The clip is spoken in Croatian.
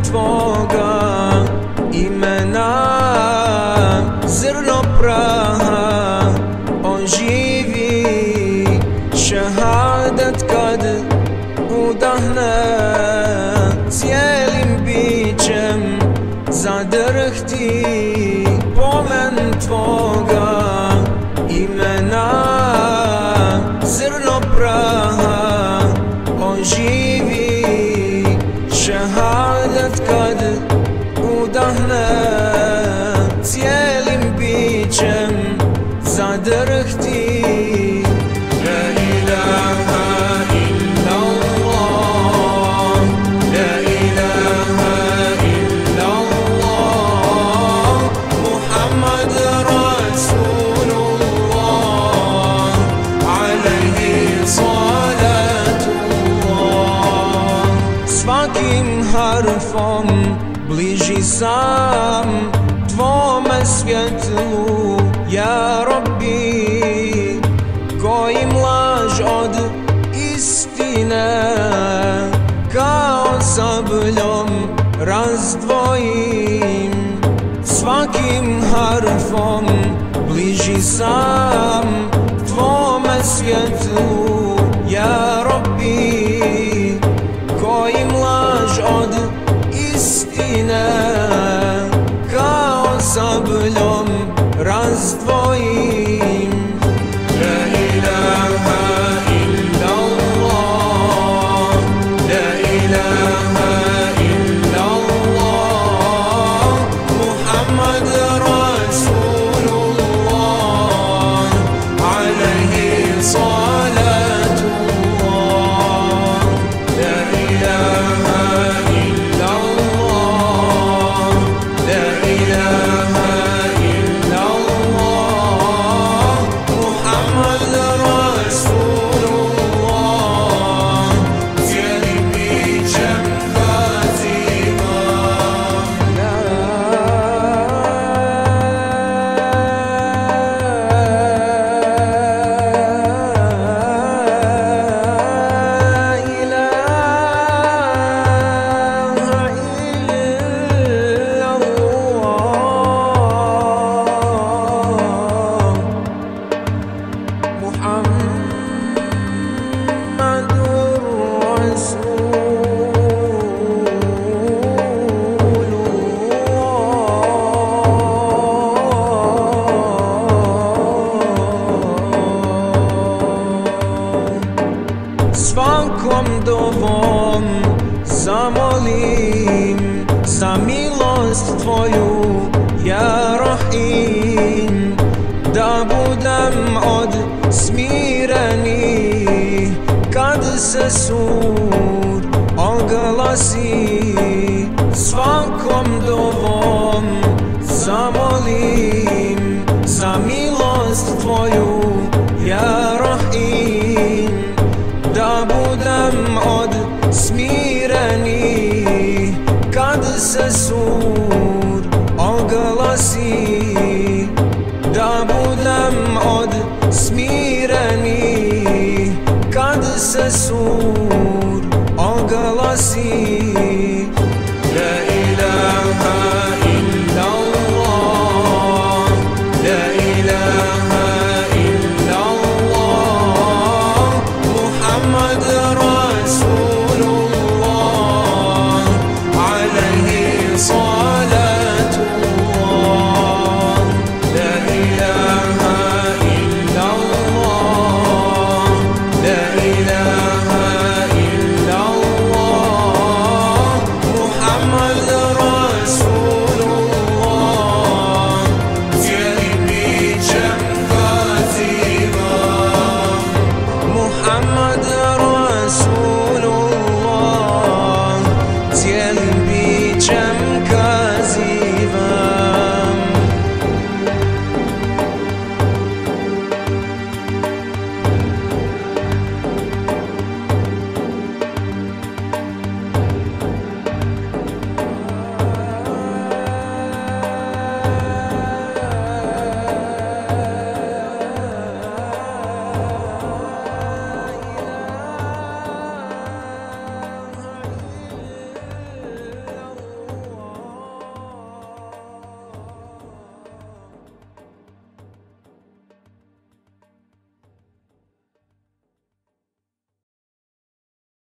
tvoga imena, zrno praha oživi, šehadet kad udahne, cijelim bićem zadrhti pomen tvoga imena, zrno praha oživi, šehadet kad udahne, cijelim bićem zadrhti. Svakim harfom bliži sam tvome svjetlu, ja Rabbi, kojim laž od istine kao sabljom razdvojim. Svakim harfom bliži sam tvome svjetlu, ja Rabbi, kojim laž od istine kao sabljom razdvojim. La ilaha illallah, la ilaha illallah, Muhammad Rasulullah, alayhi salatullah. La ilaha illallah, la ilaha illallah, Muhammad Rasulullah, cijelim bićem kazivam. La svakom dovom zamolim za milost tvoju, ja Rahim, da budem od smirenih kad se sud oglasi. Svakom dovom zamolim za milost tvoju, ja Rahim, da budem od smirenih kad se sud oglasi. Da budem od smirenih kad se sud oglasi.